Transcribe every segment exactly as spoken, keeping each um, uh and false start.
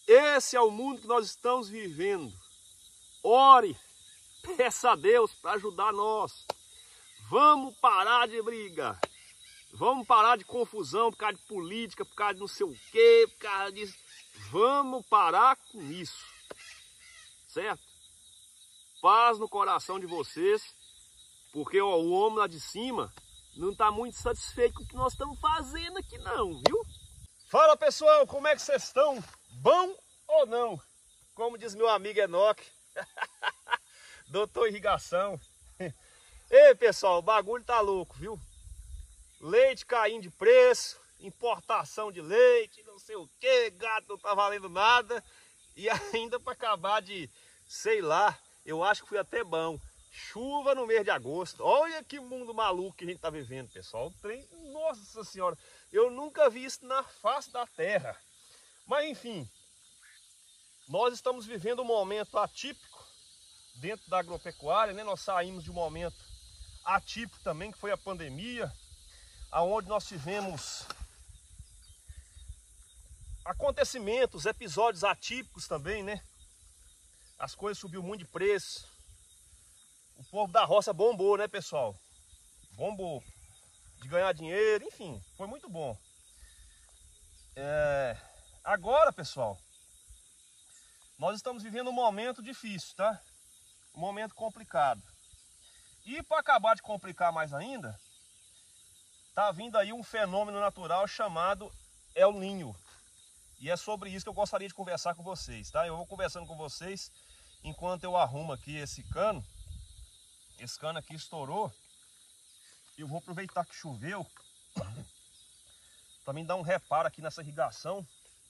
Esse é o mundo que nós estamos vivendo. Ore, peça a Deus para ajudar nós. Vamos parar de briga. Vamos parar de confusão por causa de política, por causa de não sei o quê, por causa disso. Vamos parar com isso. Certo? Paz no coração de vocês, porque ó, o homem lá de cima não está muito satisfeito com o que nós estamos fazendo aqui não, viu? Fala pessoal, como é que vocês estão? Bom ou não? Como diz meu amigo Enoque, doutor Irrigação. Ei pessoal, o bagulho tá louco, viu? Leite caindo de preço, importação de leite, não sei o que, gato não tá valendo nada. E ainda para acabar de, sei lá, eu acho que foi até bom, chuva no mês de agosto. Olha que mundo maluco que a gente tá vivendo, pessoal. O trem, nossa senhora, eu nunca vi isso na face da terra. Mas enfim, nós estamos vivendo um momento atípico dentro da agropecuária, né? Nós saímos de um momento atípico também, que foi a pandemia, aonde nós tivemos acontecimentos, episódios atípicos também, né? As coisas subiu muito de preço. O povo da roça bombou, né, pessoal? Bombou. De ganhar dinheiro, enfim, foi muito bom. É... Agora, pessoal, nós estamos vivendo um momento difícil, tá? Um momento complicado. E para acabar de complicar mais ainda, tá vindo aí um fenômeno natural chamado El Niño. E é sobre isso que eu gostaria de conversar com vocês, tá? Eu vou conversando com vocês enquanto eu arrumo aqui esse cano. Esse cano aqui estourou. Eu vou aproveitar que choveu para mim dar um reparo aqui nessa irrigação.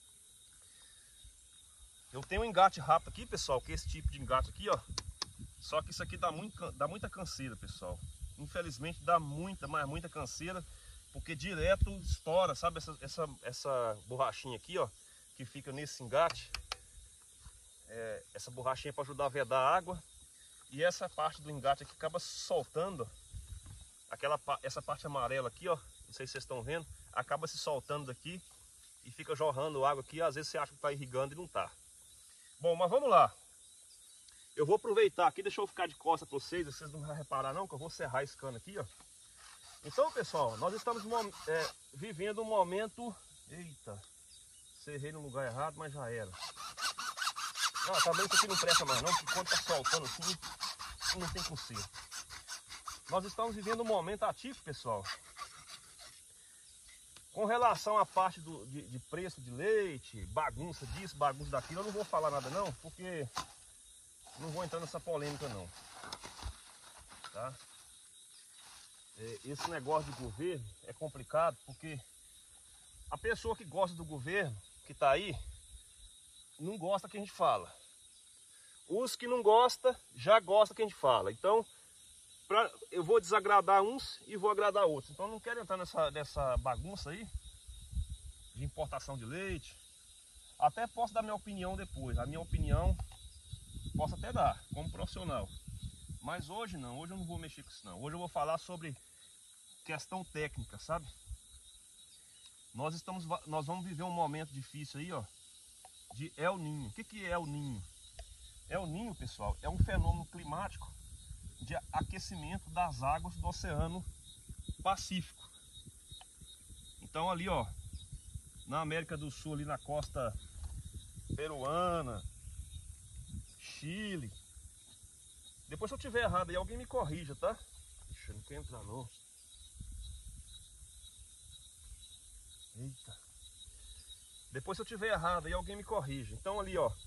Eu tenho um engate rápido aqui, pessoal, que é esse tipo de engate aqui, ó. Só que isso aqui dá, muito, dá muita canseira, pessoal. Infelizmente dá muita, mas muita canseira, porque direto estoura, sabe? Essa, essa, essa borrachinha aqui, ó, que fica nesse engate. É, essa borrachinha para ajudar a vedar a água. E essa parte do engate aqui acaba soltando, ó. Aquela, essa parte amarela aqui, ó, não sei se vocês estão vendo, acaba se soltando daqui e fica jorrando água aqui. Às vezes você acha que está irrigando e não está. Bom, mas vamos lá. Eu vou aproveitar aqui, deixa eu ficar de costas para vocês, vocês não vão reparar não, que eu vou serrar esse cano aqui, ó. Então, pessoal, nós estamos é, vivendo um momento... Eita, serrei no lugar errado, mas já era. Ah, também isso aqui não presta mais não, porque quando tá soltando assim, não tem conserto. Nós estamos vivendo um momento atípico, pessoal. Com relação à parte do, de, de preço de leite, bagunça disso, bagunça daquilo, eu não vou falar nada não, porque não vou entrar nessa polêmica não. Tá? É, esse negócio de governo é complicado, porque a pessoa que gosta do governo, que está aí, não gosta que a gente fala. Os que não gostam, já gostam que a gente fala. Então, pra, eu vou desagradar uns e vou agradar outros. Então, eu não quero entrar nessa, nessa bagunça aí, de importação de leite. Até posso dar minha opinião depois. A minha opinião, posso até dar, como profissional. Mas hoje não, hoje eu não vou mexer com isso não. Hoje eu vou falar sobre questão técnica, sabe? Nós, estamos, nós vamos viver um momento difícil aí, ó, de El Niño. O que, que é El Niño? El Niño, pessoal, é um fenômeno climático de aquecimento das águas do Oceano Pacífico. Então ali, ó, na América do Sul, ali na costa peruana, Chile. Depois se eu tiver errado aí, alguém me corrija, tá? Deixa eu não quero entrar não. Eita. Depois se eu tiver errado aí, alguém me corrija. Então ali, ó,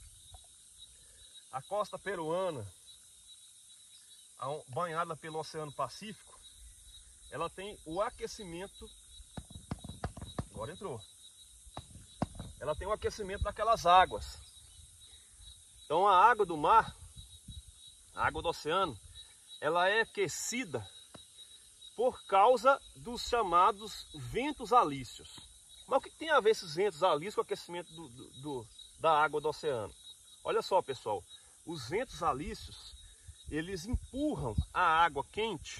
a costa peruana, banhada pelo Oceano Pacífico, ela tem o aquecimento, agora entrou, ela tem o aquecimento daquelas águas. Então a água do mar, a água do oceano, ela é aquecida por causa dos chamados ventos alísios. Mas o que tem a ver esses ventos alísios com o aquecimento do, do, do, da água do oceano? Olha só, pessoal, os ventos alísios, eles empurram a água quente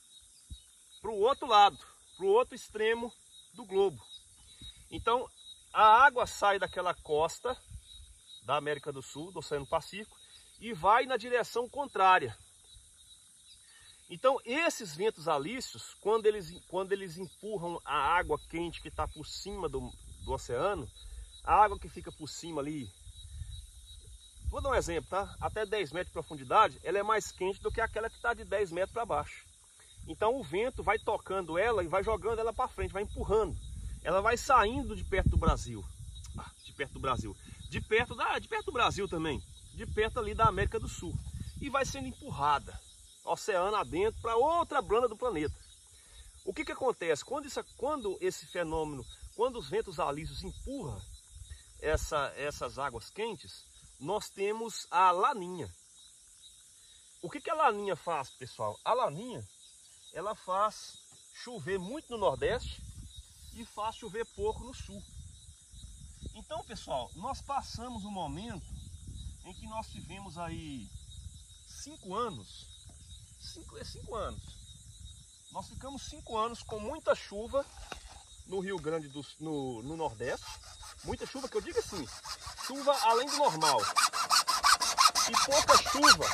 para o outro lado, para o outro extremo do globo. Então, a água sai daquela costa da América do Sul, do Oceano Pacífico, e vai na direção contrária. Então, esses ventos alísios, quando eles, quando eles empurram a água quente que está por cima do, do oceano, a água que fica por cima ali, vou dar um exemplo, tá? Até dez metros de profundidade, ela é mais quente do que aquela que está de dez metros para baixo. Então, o vento vai tocando ela e vai jogando ela para frente, vai empurrando. Ela vai saindo de perto do Brasil, ah, de perto do Brasil, de perto, da, de perto do Brasil também, de perto ali da América do Sul, e vai sendo empurrada oceano adentro para outra banda do planeta. O que que acontece? Quando, isso, quando esse fenômeno, quando os ventos alísios empurram essa, essas águas quentes, nós temos a laninha. O que que a laninha faz, pessoal? A laninha, ela faz chover muito no Nordeste e faz chover pouco no Sul. Então, pessoal, nós passamos um momento em que nós tivemos aí cinco anos, cinco, é cinco anos, nós ficamos cinco anos com muita chuva no Rio Grande do Sul, no, no Nordeste, muita chuva, que eu digo assim, chuva além do normal, e pouca chuva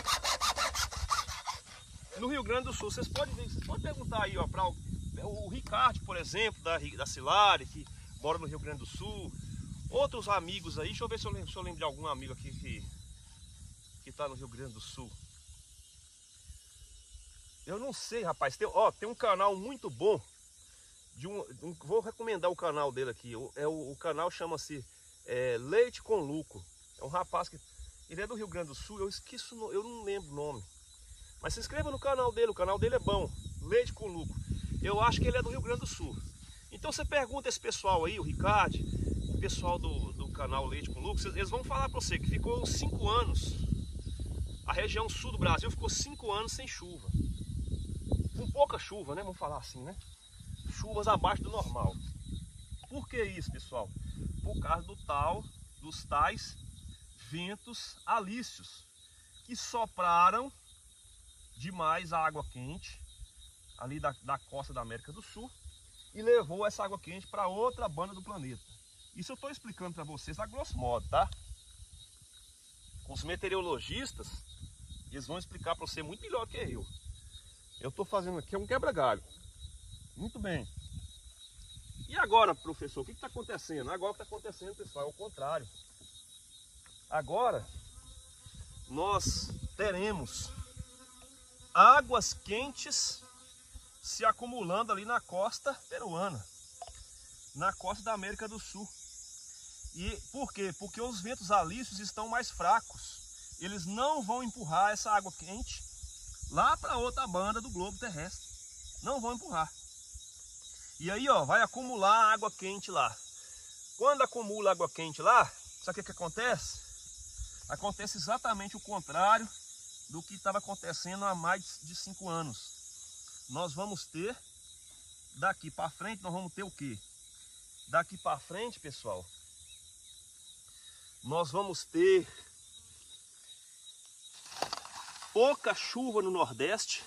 no Rio Grande do Sul. Vocês podem, vocês podem perguntar aí, ó, para o, o Ricardo, por exemplo, da, da Silari, que mora no Rio Grande do Sul, outros amigos aí, deixa eu ver se eu lembro, se eu lembro de algum amigo aqui que que está no Rio Grande do Sul. Eu não sei, rapaz, tem, ó, tem um canal muito bom, de um, um, vou recomendar o canal dele aqui, o, é, o, o canal chama-se é, Leite com Lucro. É um rapaz que, ele é do Rio Grande do Sul, eu esqueço, eu não lembro o nome, mas se inscreva no canal dele, o canal dele é bom, Leite com Lucro. Eu acho que ele é do Rio Grande do Sul. Então você pergunta esse pessoal aí, o Ricardo, o pessoal do, do canal Leite com Lucro, eles vão falar para você que ficou cinco anos, a região sul do Brasil ficou cinco anos sem chuva. Com pouca chuva, né? Vamos falar assim, né? Chuvas abaixo do normal. Por que isso, pessoal? Por causa do tal, dos tais ventos alísios, que sopraram demais a água quente ali da, da costa da América do Sul e levou essa água quente para outra banda do planeta. Isso eu estou explicando para vocês a grosso modo, tá? Os meteorologistas, eles vão explicar para você muito melhor que eu. Eu estou fazendo aqui um quebra-galho. Muito bem. E agora, professor, o que está acontecendo? Agora o que está acontecendo, pessoal, é o contrário. Agora, nós teremos águas quentes se acumulando ali na costa peruana, na costa da América do Sul. E por quê? Porque os ventos alísios estão mais fracos. Eles não vão empurrar essa água quente lá para outra banda do globo terrestre. Não vão empurrar. E aí, ó, vai acumular água quente lá. Quando acumula água quente lá, sabe o que que acontece? Acontece exatamente o contrário do que estava acontecendo há mais de cinco anos. Nós vamos ter, daqui para frente, nós vamos ter o quê? Daqui para frente, pessoal, nós vamos ter pouca chuva no Nordeste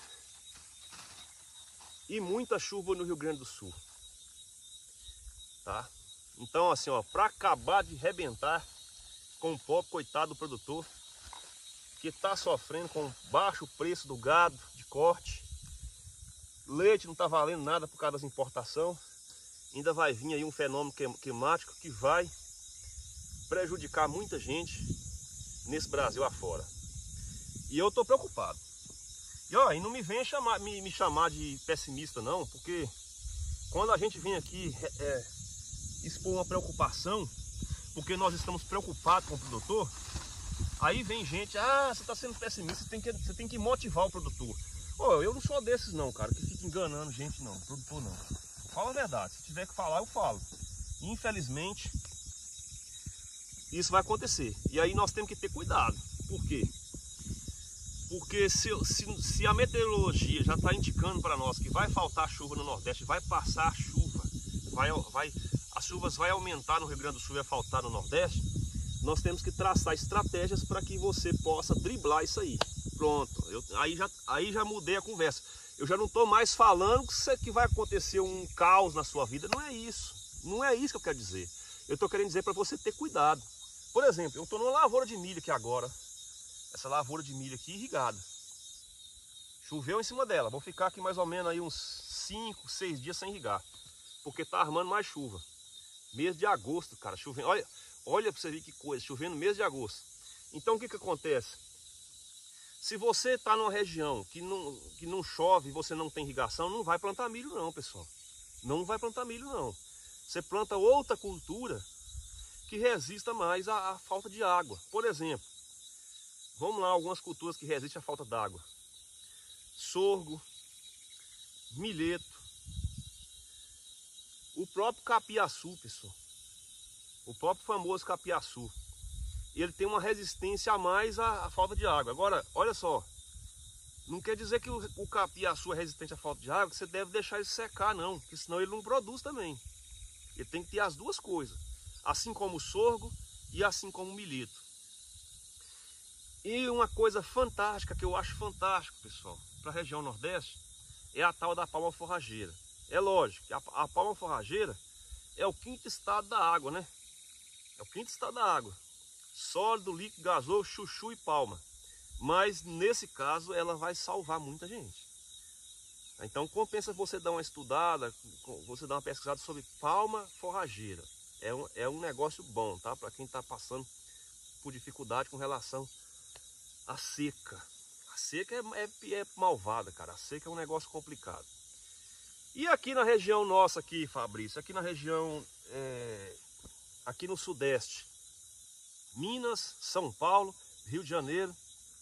e muita chuva no Rio Grande do Sul, tá? Então, assim, ó, para acabar de arrebentar com o pobre coitado do produtor que está sofrendo com baixo preço do gado de corte, leite não está valendo nada por causa das importações, ainda vai vir aí um fenômeno climático que vai prejudicar muita gente nesse Brasil afora. E eu estou preocupado. E, ó, e não me venha chamar, me, me chamar de pessimista não, porque quando a gente vem aqui é, expor uma preocupação, porque nós estamos preocupados com o produtor, aí vem gente, ah, você está sendo pessimista, você tem que, você tem que motivar o produtor. Ô, eu não sou desses não, cara, que fica enganando gente não, produtor não. Fala a verdade, se tiver que falar, eu falo. Infelizmente, isso vai acontecer. E aí nós temos que ter cuidado. Por quê? Porque se, se, se a meteorologia já está indicando para nós que vai faltar chuva no Nordeste, vai passar chuva, vai, vai, as chuvas vai aumentar no Rio Grande do Sul e vai faltar no Nordeste, nós temos que traçar estratégias para que você possa driblar isso aí. Pronto, eu, aí, já, aí já mudei a conversa. Eu já não estou mais falando que vai acontecer um caos na sua vida. Não é isso. Não é isso que eu quero dizer. Eu eu estou querendo dizer para você ter cuidado. Por exemplo, eu estou numa lavoura de milho aqui agora. Essa lavoura de milho aqui irrigada. Choveu em cima dela. Vou ficar aqui mais ou menos aí uns cinco, seis dias sem irrigar. Porque tá armando mais chuva. Mês de agosto, cara, chovendo. Olha, olha para você ver que coisa, chovendo no mês de agosto. Então o que que acontece? Se você está numa região que não, que não chove e você não tem irrigação, não vai plantar milho não, pessoal. Não vai plantar milho não. Você planta outra cultura que resista mais à, à falta de água. Por exemplo, vamos lá, algumas culturas que resistem à falta d'água. Sorgo, milheto, o próprio capiaçu, pessoal. O próprio famoso capiaçu. Ele tem uma resistência a mais à, à falta de água. Agora, olha só. Não quer dizer que o, o capiaçu é resistente à falta de água, que você deve deixar ele secar, não. Porque senão ele não produz também. Ele tem que ter as duas coisas. Assim como o sorgo e assim como o milheto. E uma coisa fantástica, que eu acho fantástico, pessoal, para a região Nordeste, é a tal da palma forrageira. É lógico que a, a palma forrageira é o quinto estado da água, né? É o quinto estado da água. Sólido, líquido, gasoso, chuchu e palma. Mas nesse caso ela vai salvar muita gente. Então compensa você dar uma estudada, você dar uma pesquisada sobre palma forrageira. É um, é um negócio bom, tá? Para quem está passando por dificuldade com relação à seca. A seca é, é, é malvada, cara. A seca é um negócio complicado. E aqui na região nossa aqui, Fabrício, aqui na região, é, aqui no Sudeste, Minas, São Paulo, Rio de Janeiro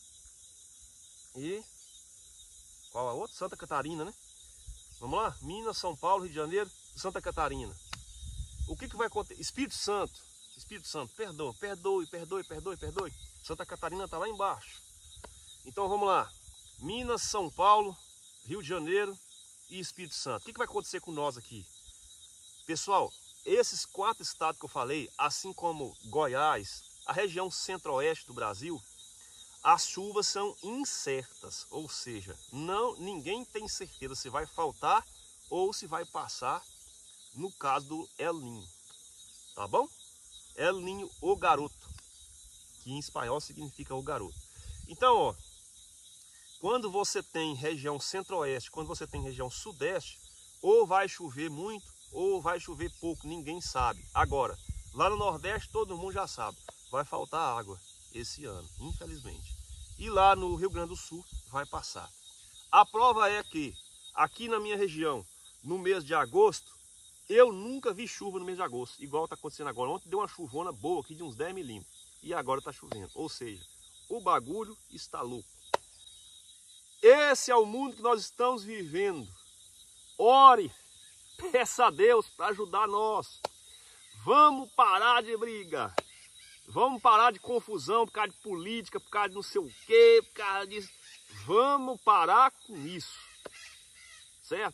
e qual a outra? Santa Catarina, né? Vamos lá? Minas, São Paulo, Rio de Janeiro, Santa Catarina. O que que vai acontecer? Espírito Santo, Espírito Santo, perdoe, perdoe, perdoe, perdoe, perdoe. Santa Catarina está lá embaixo. Então vamos lá. Minas, São Paulo, Rio de Janeiro e Espírito Santo. O que que vai acontecer com nós aqui? Pessoal, esses quatro estados que eu falei, assim como Goiás, a região centro-oeste do Brasil, as chuvas são incertas, ou seja, não, ninguém tem certeza se vai faltar ou se vai passar no caso do El Niño, tá bom? El Niño, o garoto, que em espanhol significa o garoto. Então, ó, quando você tem região centro-oeste, quando você tem região sudeste, ou vai chover muito ou vai chover pouco, ninguém sabe. Agora, lá no Nordeste todo mundo já sabe. Vai faltar água esse ano, infelizmente. E lá no Rio Grande do Sul vai passar. A prova é que aqui na minha região, no mês de agosto, eu nunca vi chuva no mês de agosto, igual está acontecendo agora. Ontem deu uma chuvona boa aqui de uns dez milímetros. E agora está chovendo. Ou seja, o bagulho está louco. Esse é o mundo que nós estamos vivendo. Ore, peça a Deus para ajudar nós. Vamos parar de briga. Vamos parar de confusão por causa de política, por causa de não sei o quê, por causa disso. Vamos parar com isso. Certo?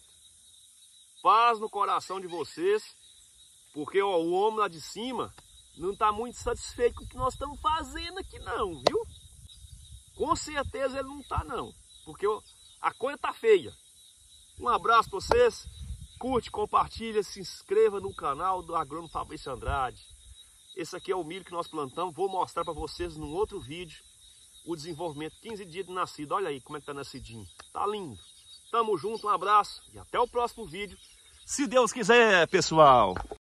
Paz no coração de vocês, porque ó, o homem lá de cima não está muito satisfeito com o que nós estamos fazendo aqui não, viu? Com certeza ele não está não, porque ó, a coisa está feia. Um abraço para vocês, curte, compartilha, se inscreva no canal do Agrônomo Fabrício Andrade. Esse aqui é o milho que nós plantamos, vou mostrar para vocês num outro vídeo o desenvolvimento, quinze dias de nascido. Olha aí como é que tá nascidinho, tá lindo. Tamo junto, um abraço e até o próximo vídeo, se Deus quiser, pessoal.